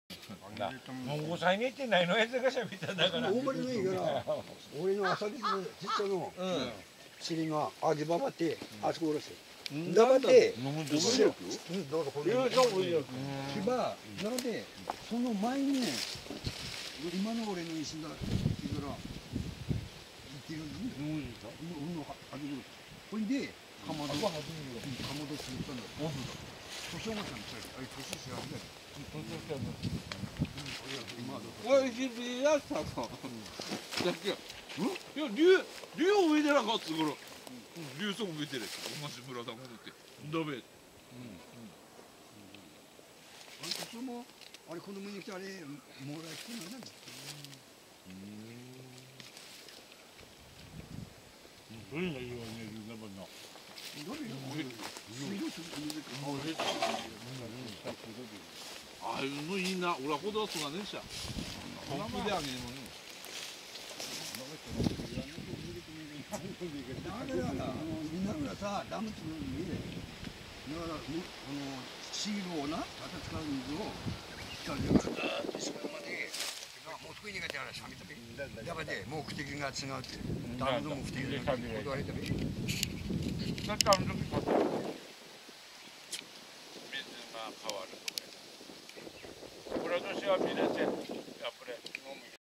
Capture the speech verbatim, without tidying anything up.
もうごさいに行ってないのやつがしゃべったんだから。 大森のいいから、俺の朝日の実家の尻が味ばばって、あそこおろして。だばって、 飲むと後ろ、どうぞこれ。しば、なので、その前にね、今の俺の石が、いくら、いってるんだね。うんの、あげる。ほいで、かまど、かまど作ったんだ。年をまたんちゃう。あれ、年知らんね。 おいしいやつだぞ。だっけ。いや、竜、竜を植えてなかったから。竜足植えてる。同じ村だもんって。ダメ。うん。 あれ、そも、あれ、子供に来て、あれ、もらいきてなんだね。 どれがいいわね、ルナバナ。 どれよ、俺。 ああいうのいいな。俺はほどすがねえしゃ。本気であげるのに。 だからな、みんながさ、ダム作るのに、だから、あの、シールをな、叩かん水を、下でガーッとしまうまで、もう得意にがてあらしゃべったべ。やばで、目的が違うって。ダムの目的が断れたべ。 だってあの時こう水が変わるとか。これとしては見れて。